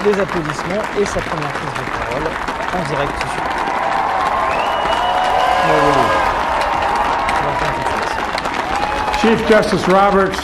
des applaudissements et sa première prise de parole en direct sur Chief Justice Roberts,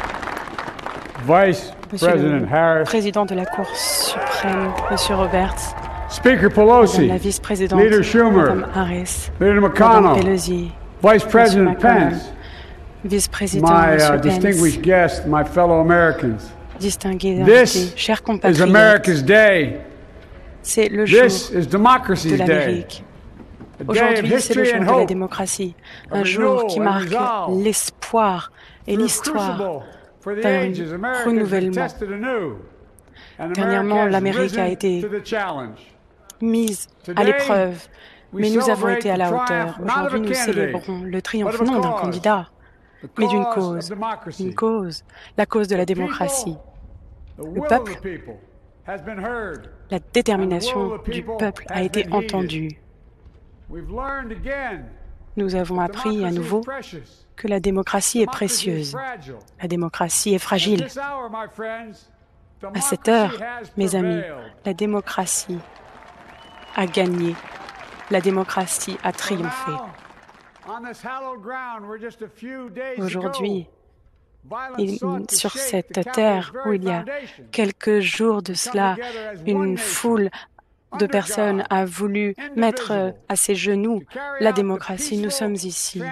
Vice Monsieur President le Harris, président de la Cour suprême, Monsieur Roberts, Speaker Madame Pelosi, la vice-présidente, Leader Schumer, Madame Harris, Leader Madame McConnell, Pelosi, Vice President McConnell, Pence, vice-président my Monsieur distinguished Pence, guests, my fellow Americans. distingués invités, This chers is compatriotes, America's day. c'est le jour This is de democracy's day. l'Amérique. A day of Aujourd'hui, c'est le history jour and de la hope. démocratie, A un jour qui renewal and marque resolve. l'espoir et Through a l'histoire crucible for the d'un ages, America has been renouvellement. tested anew. And Dernièrement, America has l'Amérique a risen été to the challenge. mise à Today, l'épreuve, we mais nous avons celebrate été à the la triumph hauteur. not of Aujourd'hui, a nous candidate, célébrons le triomphe but of a non d'un cause. candidat, The mais d'une cause cause, of democracy. une cause, la cause de la The people, démocratie. the will of peuple, the people has been heard. La And the will détermination of the du people peuple a has été been heeded. entendue. We've learned again Nous avons that appris à democracy is nouveau precious. que la démocratie est Democracy is précieuse. fragile. La démocratie est At fragile. this hour, my friends, À cette heure, democracy has mes amis, prevailed. la démocratie a gagné. La démocratie a triomphé. Now, on this hallowed ground, we're just a few days Aujourd'hui, ago, violence sought to sur shake cette the Capitol's terre où very il y a foundation. quelques jours de cela, une foule de personnes a voulu mettre à ses genoux la démocratie. Nous sommes ici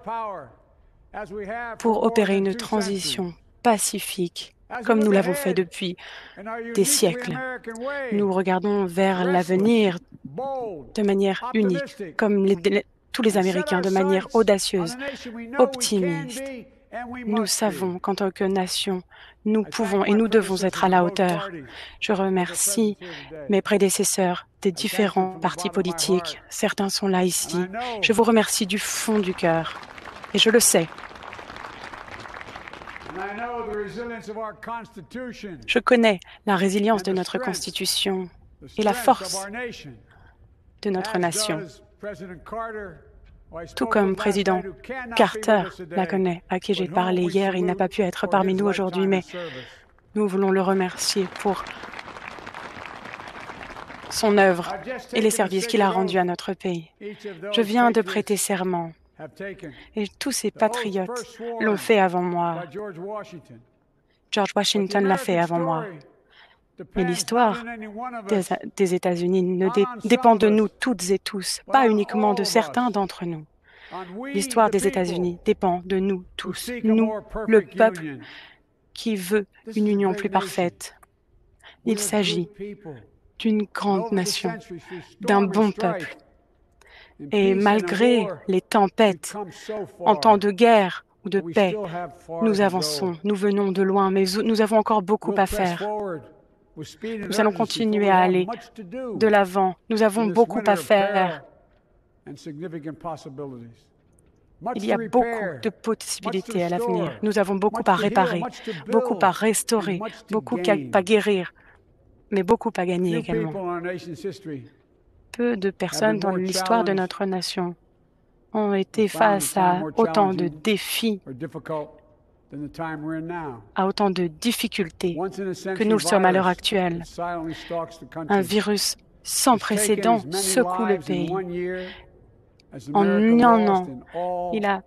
pour opérer une transition pacifique, comme nous l'avons fait depuis des siècles. Nous regardons vers l'avenir de manière unique, comme tous les Américains, de manière audacieuse, optimiste. Nous savons qu'en tant que nation, nous pouvons et nous devons être à la hauteur. Je remercie mes prédécesseurs des différents partis politiques. Certains sont là ici. Je vous remercie du fond du cœur. Et je le sais. Je connais la résilience de notre Constitution et la force de notre nation, tout comme président Carter la connaît, à qui j'ai parlé hier. Il n'a pas pu être parmi nous aujourd'hui, mais nous voulons le remercier pour son œuvre et les services qu'il a rendus à notre pays. Je viens de prêter serment et tous ces patriotes l'ont fait avant moi. George Washington l'a fait avant moi. Mais l'histoire des États-Unis ne dépend de nous toutes et tous, pas uniquement de certains d'entre nous. L'histoire des États-Unis dépend de nous tous, nous, le peuple qui veut une union plus parfaite. Il s'agit d'une grande nation, d'un bon peuple. Et malgré les tempêtes, en temps de guerre ou de paix, nous avançons, nous venons de loin, mais nous avons encore beaucoup à faire. Nous allons continuer à aller de l'avant. Nous avons beaucoup à faire. Il y a beaucoup de possibilités à l'avenir. Nous avons beaucoup à réparer, beaucoup à restaurer, beaucoup à guérir, mais beaucoup à gagner également. Peu de personnes dans l'histoire de notre nation ont été face à autant de défis, à autant de difficultés que nous le sommes à l'heure actuelle. Un virus sans précédent secoue le pays. En un an, il a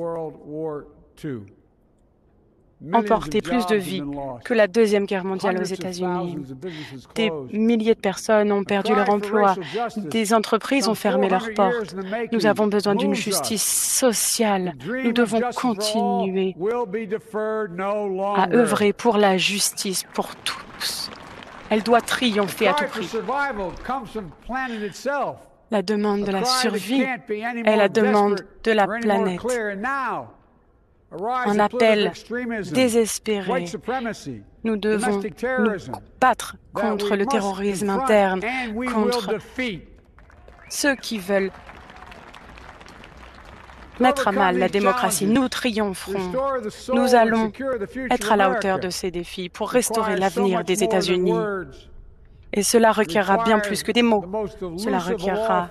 emporté plus de vies que la Deuxième Guerre mondiale aux États-Unis. Des milliers de personnes ont perdu leur emploi. Des entreprises ont fermé leurs portes. Nous avons besoin d'une justice sociale. Nous devons continuer à œuvrer pour la justice pour tous. Elle doit trignompher à tout prix. La demande de la survie est la demande de la planète. Un appel désespéré. Nous devons nous battre contre le terrorisme interne, contre ceux qui veulent mettre à mal la démocratie. Nous triompherons. Nous allons être à la hauteur de ces défis pour restaurer l'avenir des États-Unis. Et cela requerra bien plus que des mots. Cela requerra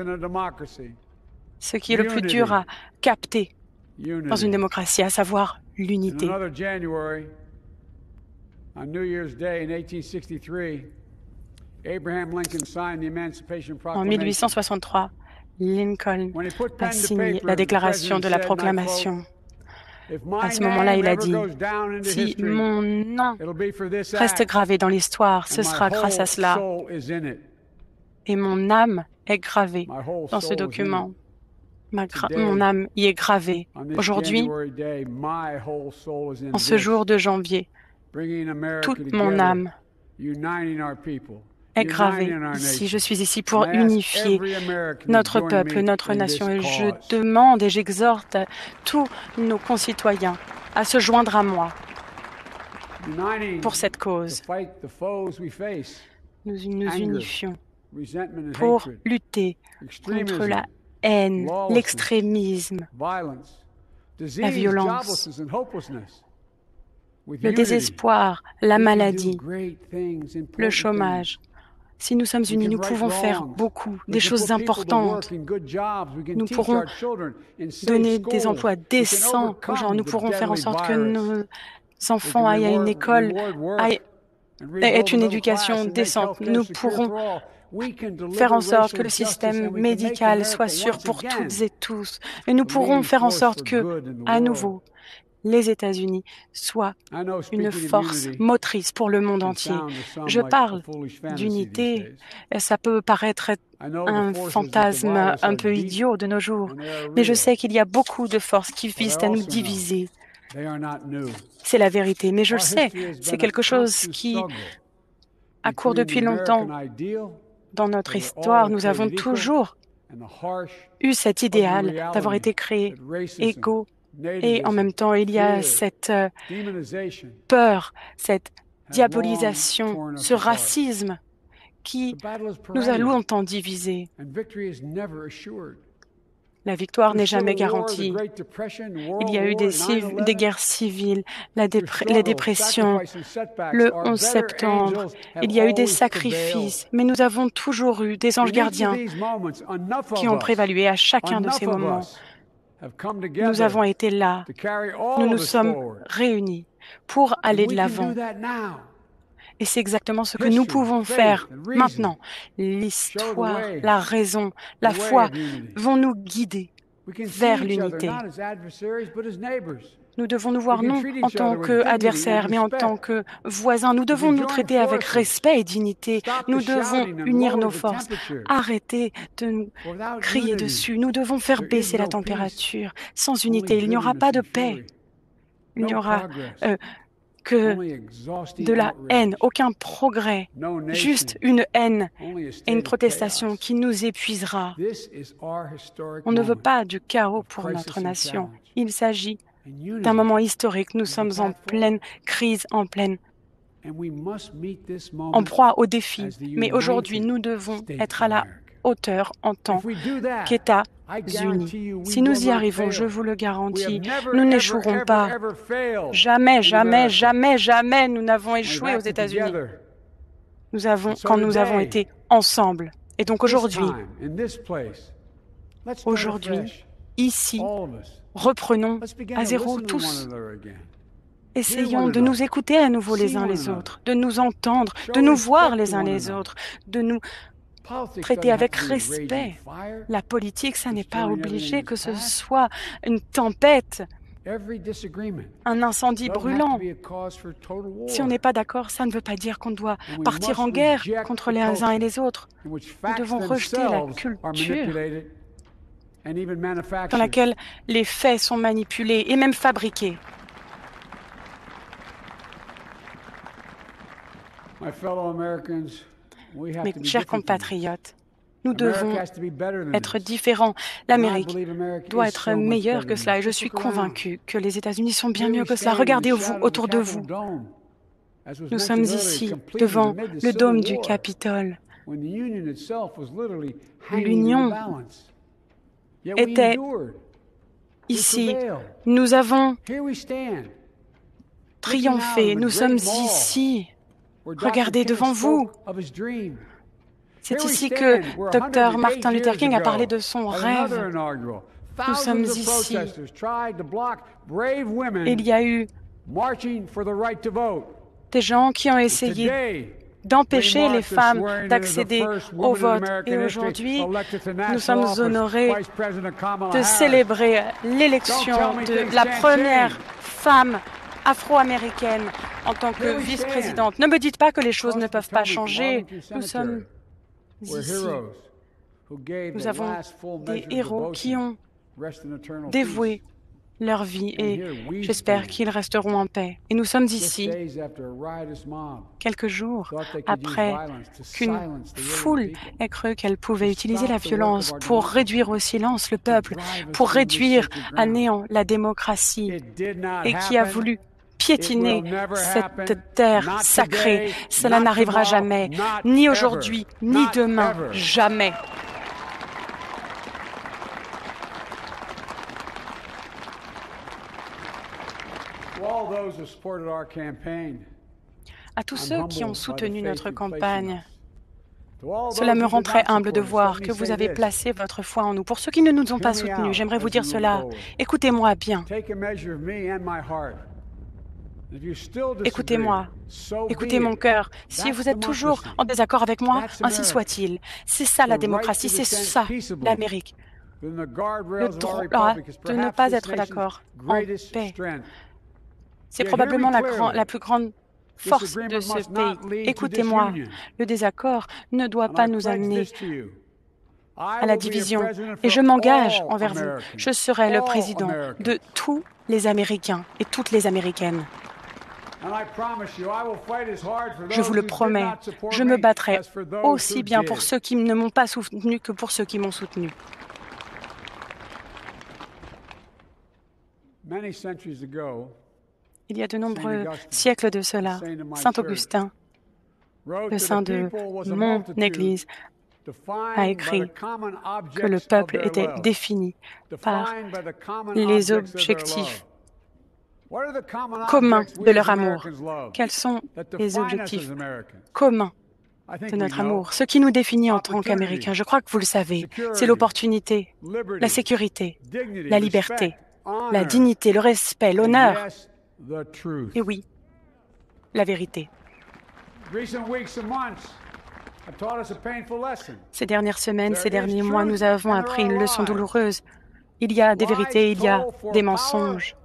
ce qui est le plus dur à capter dans une démocratie, à savoir l'unité. En 1863, Lincoln a signé la Déclaration de la Proclamation. À ce moment-là, il a dit, « Si mon nom reste gravé dans l'histoire, ce sera grâce à cela. Et mon âme est gravée dans ce document. Mon âme y est gravée. Aujourd'hui, en ce jour de janvier, toute mon âme est gravée ici. Je suis ici pour unifier notre peuple, notre nation. Et je demande et j'exhorte tous nos concitoyens à se joindre à moi pour cette cause. Nous nous unifions pour lutter contre la haine, l'extrémisme, la violence, le désespoir, la maladie, le chômage. Si nous sommes unis, nous pouvons faire beaucoup, des choses importantes. Nous pourront donner des emplois décents aux gens. Nous pourrons faire en sorte que nos enfants aillent à une école, aient une éducation décente. Nous pourrons faire en sorte que le système médical soit sûr pour toutes et tous. Et nous pourrons faire en sorte que, à nouveau, les États-Unis soient une force motrice pour le monde entier. Je parle d'unité, ça peut paraître un fantasme un peu idiot de nos jours, mais je sais qu'il y a beaucoup de forces qui visent à nous diviser. C'est la vérité, mais je le sais, c'est quelque chose qui a cours depuis longtemps. Dans notre histoire, nous avons toujours eu cet idéal d'avoir été créés égaux. Et en même temps, il y a cette peur, cette diabolisation, ce racisme qui nous a longtemps divisés. La victoire n'est jamais garantie. Il y a eu des guerres civiles, la dépression, le 11 septembre. Il y a eu des sacrifices, mais nous avons toujours eu des anges gardiens qui ont prévalu. Et à chacun de ces moments, nous avons été là, nous nous sommes réunis pour aller de l'avant. Et c'est exactement ce que nous pouvons faire maintenant. L'histoire, la raison, la foi vont nous guider vers l'unité. Nous devons nous voir non en tant qu'adversaires, mais en tant que voisins. Nous devons nous traiter avec respect et dignité. Nous devons unir nos forces. Arrêter de nous crier dessus. Nous devons faire baisser la température. Sans unité, il n'y aura pas de paix. Il n'y aura que de la haine, aucun progrès, juste une haine et une protestation qui nous épuisera. On ne veut pas du chaos pour notre nation. Il s'agit d'un moment historique. Nous sommes en pleine crise, en proie au défi. Mais aujourd'hui, nous devons être à la hauteur en tant qu'États unis. Si nous y arrivons, je vous le garantis, nous n'échouerons pas. Jamais, jamais, jamais, jamais nous n'avons échoué aux États-Unis. Quand nous avons été ensemble. Et donc aujourd'hui, ici, reprenons à zéro tous. Essayons de nous écouter à nouveau les uns les autres, de nous entendre, de nous voir les uns les autres, de nous traiter avec respect. La politique, ça n'est pas obligé que ce soit une tempête, un incendie brûlant. Si on n'est pas d'accord, ça ne veut pas dire qu'on doit partir en guerre contre les uns et les autres. Nous devons rejeter la culture dans laquelle les faits sont manipulés et même fabriqués. Mes chers compatriotes, nous devons être différents. L'Amérique doit être meilleure que cela et je suis convaincu que les États-Unis sont bien mieux que cela. Regardez-vous autour de vous. Nous sommes ici, devant le dôme du Capitole. L'Union était ici. Nous avons triomphé. Nous sommes ici. Regardez devant vous. C'est ici que Dr. Martin Luther King a parlé de son rêve. Nous sommes ici. Il y a eu des gens qui ont essayé d'empêcher les femmes d'accéder au vote. Et aujourd'hui, nous sommes honorés de célébrer l'élection de la première femme afro-américaine en tant que vice-présidente. Ne me dites pas que les choses ne peuvent pas changer. Nous sommes ici. Nous avons des héros qui ont dévoué leur vie et j'espère qu'ils resteront en paix. Et nous sommes ici quelques jours après qu'une foule ait cru qu'elle pouvait utiliser la violence pour réduire au silence le peuple, pour réduire à néant la démocratie et qui a voulu piétiner cette terre sacrée. Cela n'arrivera jamais, ni aujourd'hui, ni demain, jamais. À tous ceux qui ont soutenu notre campagne, cela me rend très humble de voir que vous avez placé votre foi en nous. Pour ceux qui ne nous ont pas soutenus, j'aimerais vous dire cela. Écoutez-moi bien. Écoutez-moi. Écoutez mon cœur. Si vous êtes toujours en désaccord avec moi, ainsi soit-il. C'est ça la démocratie, c'est ça l'Amérique. Le droit de ne pas être d'accord en paix. C'est probablement la plus grande force de ce pays. Écoutez-moi, le désaccord ne doit pas nous amener à la division. Et je m'engage envers vous. Je serai le président de tous les Américains et toutes les Américaines. Je vous le promets, je me battrai aussi bien pour ceux qui ne m'ont pas soutenu que pour ceux qui m'ont soutenu. Il y a de nombreux siècles de cela, Saint Augustin, le saint de mon Église, a écrit que le peuple était défini par les objectifs communs de leur amour. Quels sont les objectifs communs de notre amour? Ce qui nous définit en tant qu'Américains, je crois que vous le savez, c'est l'opportunité, la sécurité, la liberté, la dignité, le respect, l'honneur. Et oui, la vérité. Ces dernières semaines, ces derniers mois, nous avons appris une leçon douloureuse. Il y a des vérités, il y a des mensonges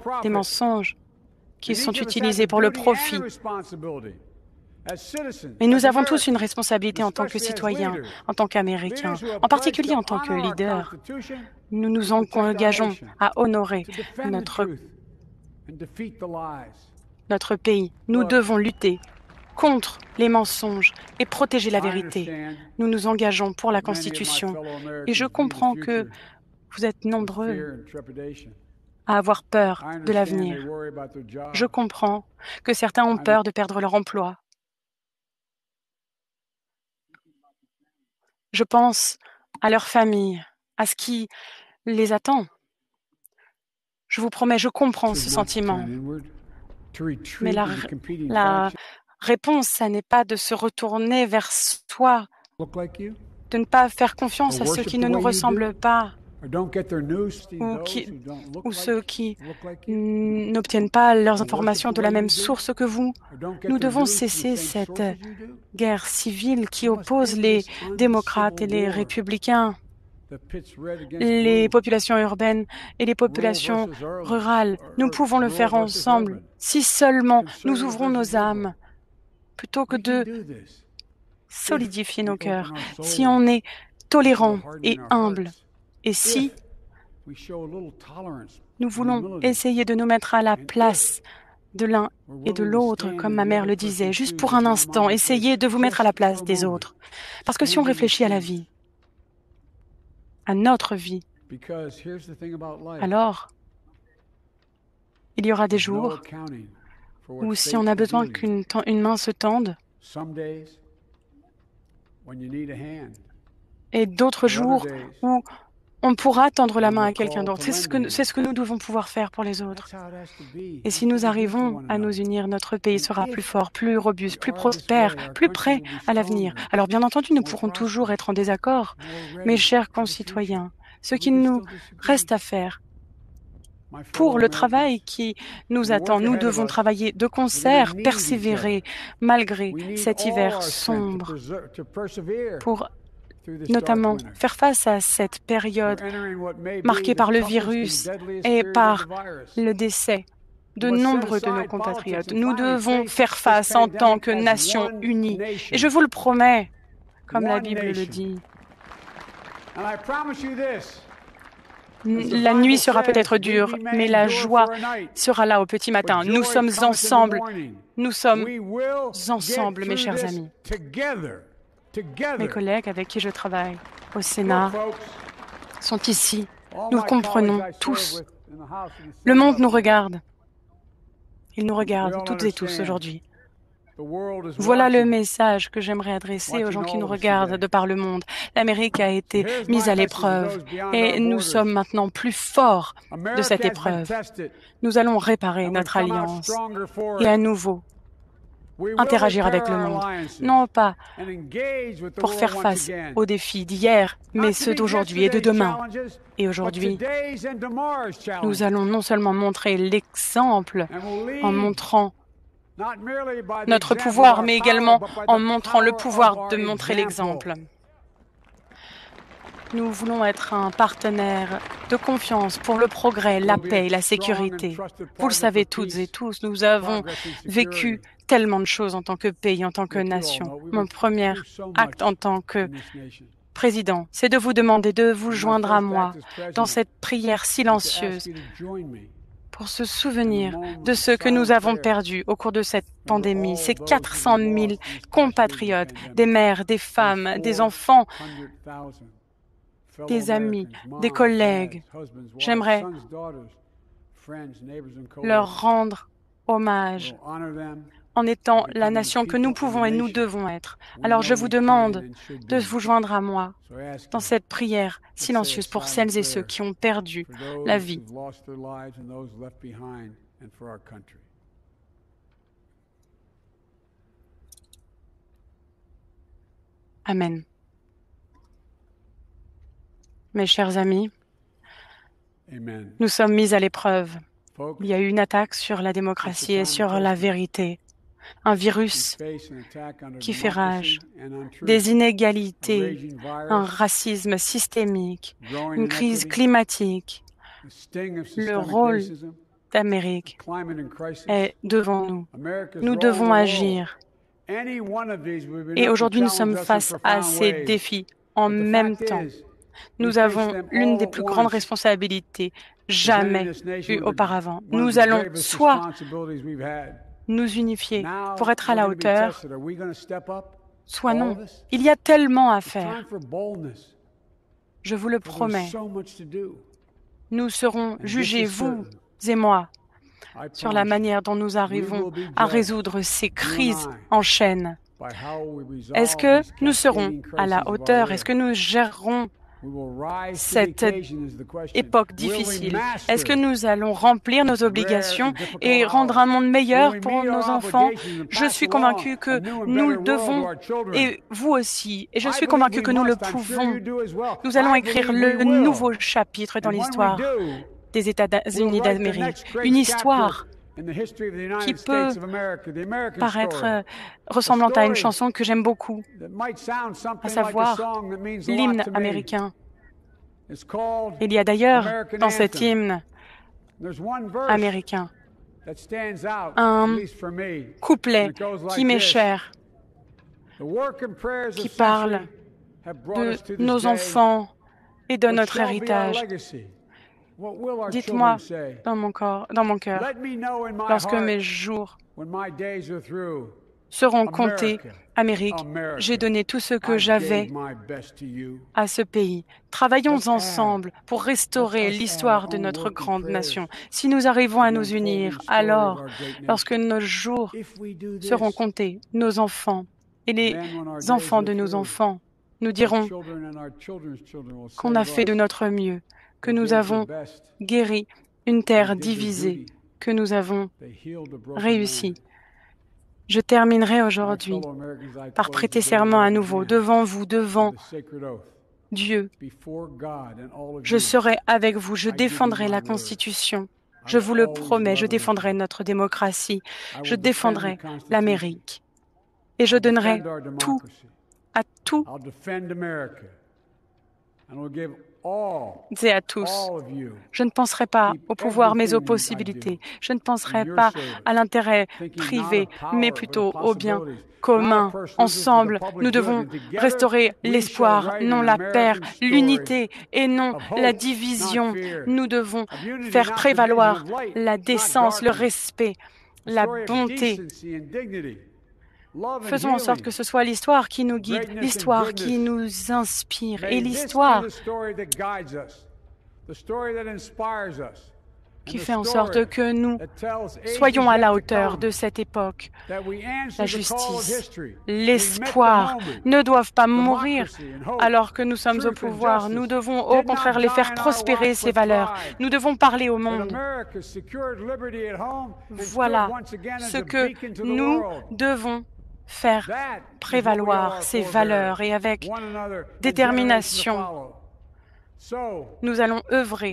qui sont utilisés pour le profit. Mais nous avons tous une responsabilité en tant que citoyens, en tant qu'Américains, en particulier en tant que leaders. Nous nous engageons à honorer notre pays. Nous devons lutter contre les mensonges et protéger la vérité. Nous nous engageons pour la Constitution. Et je comprends que vous êtes nombreux à avoir peur de l'avenir. Je comprends que certains ont peur de perdre leur emploi. Je pense à leur famille, à ce qui les attend. Je vous promets, je comprends ce sentiment. Mais la réponse, ça n'est pas de se retourner vers soi, de ne pas faire confiance à ceux qui ne nous ressemblent pas, ou ceux qui n'obtiennent pas leurs informations de la même source que vous. Nous devons cesser cette guerre civile qui oppose les démocrates et les républicains, les populations urbaines et les populations rurales. Nous pouvons le faire ensemble si seulement nous ouvrons nos âmes plutôt que de solidifier nos cœurs, si on est tolérant et humble et si nous voulons essayer de nous mettre à la place de l'un et de l'autre, comme ma mère le disait, juste pour un instant, essayez de vous mettre à la place des autres. Parce que si on réfléchit à la vie, à notre vie, alors il y aura des jours où si on a besoin qu'une main se tende, et d'autres jours où on pourra tendre la main à quelqu'un d'autre. C'est ce que nous devons pouvoir faire pour les autres. Et si nous arrivons à nous unir, notre pays sera plus fort, plus robuste, plus prospère, plus prêt à l'avenir. Alors bien entendu, nous pourrons toujours être en désaccord. Mes chers concitoyens, ce qu'il nous reste à faire, pour le travail qui nous attend. Nous devons travailler de concert, persévérer malgré cet hiver sombre pour notamment faire face à cette période marquée par le virus et par le décès de nombreux de nos compatriotes. Nous devons faire face en tant que nation unie. Et je vous le promets, comme la Bible le dit. La nuit sera peut-être dure, mais la joie sera là au petit matin. Nous sommes ensemble. Nous sommes ensemble, mes chers amis. Mes collègues avec qui je travaille au Sénat sont ici. Nous comprenons tous. Le monde nous regarde. Il nous regarde toutes et tous aujourd'hui. Voilà le message que j'aimerais adresser aux gens qui nous regardent de par le monde. L'Amérique a été mise à l'épreuve et nous sommes maintenant plus forts de cette épreuve. Nous allons réparer notre alliance et à nouveau interagir avec le monde, non pas pour faire face aux défis d'hier, mais ceux d'aujourd'hui et de demain. Et aujourd'hui, nous allons non seulement montrer l'exemple en montrant notre pouvoir, mais également en montrant le pouvoir de montrer l'exemple. Nous voulons être un partenaire de confiance pour le progrès, la paix et la sécurité. Vous le savez toutes et tous, nous avons vécu tellement de choses en tant que pays, en tant que nation. Mon premier acte en tant que président, c'est de vous demander de vous joindre à moi dans cette prière silencieuse pour se souvenir de ce que nous avons perdu au cours de cette pandémie, ces 400 000 compatriotes, des mères, des femmes, des enfants, des amis, des collègues. J'aimerais leur rendre hommage en étant la nation que nous pouvons et nous devons être. Alors je vous demande de vous joindre à moi dans cette prière silencieuse pour celles et ceux qui ont perdu la vie. Amen. Mes chers amis, nous sommes mis à l'épreuve. Il y a eu une attaque sur la démocratie et sur la vérité. Un virus qui fait rage, des inégalités, un racisme systémique, une crise climatique. Le rôle d'Amérique est devant nous. Nous devons agir. Et aujourd'hui, nous sommes face à ces défis en même temps. Nous avons l'une des plus grandes responsabilités jamais eues auparavant. Nous allons soit nous unifier pour être à la hauteur, soit non. Il y a tellement à faire. Je vous le promets. Nous serons jugés, vous et moi, sur la manière dont nous arrivons à résoudre ces crises en chaîne. Est-ce que nous serons à la hauteur? Est-ce que nous gérerons cette époque difficile? Est-ce que nous allons remplir nos obligations et rendre un monde meilleur pour nos enfants? Je suis convaincu que nous le devons, et vous aussi, et je suis convaincu que nous le pouvons. Nous allons écrire le nouveau chapitre dans l'histoire des États-Unis d'Amérique, une histoire qui peut paraître ressemblante à une chanson que j'aime beaucoup, à savoir l'hymne américain. Il y a d'ailleurs dans cet hymne américain un couplet qui m'est cher, qui parle de nos enfants et de notre héritage. Dites-moi dans mon cœur, lorsque mes jours seront comptés, Amérique, j'ai donné tout ce que j'avais à ce pays. Travaillons ensemble pour restaurer l'histoire de notre grande nation. Si nous arrivons à nous unir, alors, lorsque nos jours seront comptés, nos enfants et les enfants de nos enfants nous diront qu'on a fait de notre mieux, que nous avons guéri une terre divisée, que nous avons réussi. Je terminerai aujourd'hui par prêter serment à nouveau devant vous, devant Dieu. Je serai avec vous, je défendrai la Constitution Je vous le promets, je défendrai notre démocratie, je défendrai l'Amérique et je donnerai tout à tous et à tous. Je ne penserai pas au pouvoir, mais aux possibilités. Je ne penserai pas à l'intérêt privé, mais plutôt au bien commun. Ensemble, nous devons restaurer l'espoir, non la peur, l'unité et non la division. Nous devons faire prévaloir la décence, le respect, la bonté. Faisons en sorte que ce soit l'histoire qui nous guide, l'histoire qui nous inspire et l'histoire qui fait en sorte que nous soyons à la hauteur de cette époque. La justice, l'espoir ne doivent pas mourir alors que nous sommes au pouvoir. Nous devons au contraire les faire prospérer, ces valeurs. Nous devons parler au monde. Voilà ce que nous devons faire prévaloir, ces valeurs, et avec détermination, nous allons œuvrer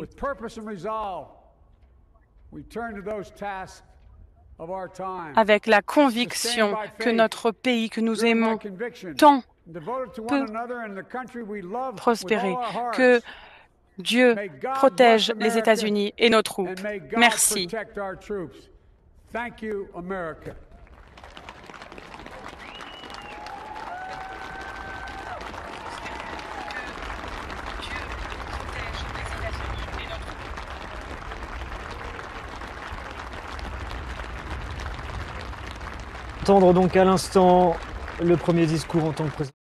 avec la conviction que notre pays que nous aimons tant peut prospérer, que Dieu protège les États-Unis et nos troupes. Merci. Entendre donc à l'instant le premier discours en tant que président.